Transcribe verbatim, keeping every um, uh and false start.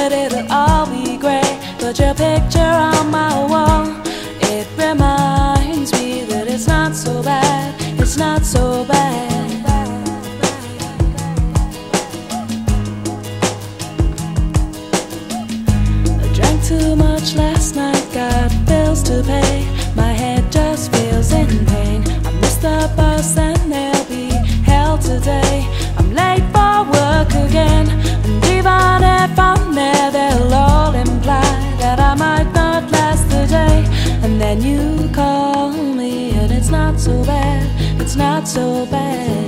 that it'll all be great. But your picture on my wall, it reminds me that it's not so bad, it's not so bad. I drank too much last night, got bills to pay, my head just feels in pain. I missed the bus and there'll be hell today. I'm late for work again, and even if I'm there, they'll all imply that I might not last the day. And then you call me and it's not so bad, it's not so bad.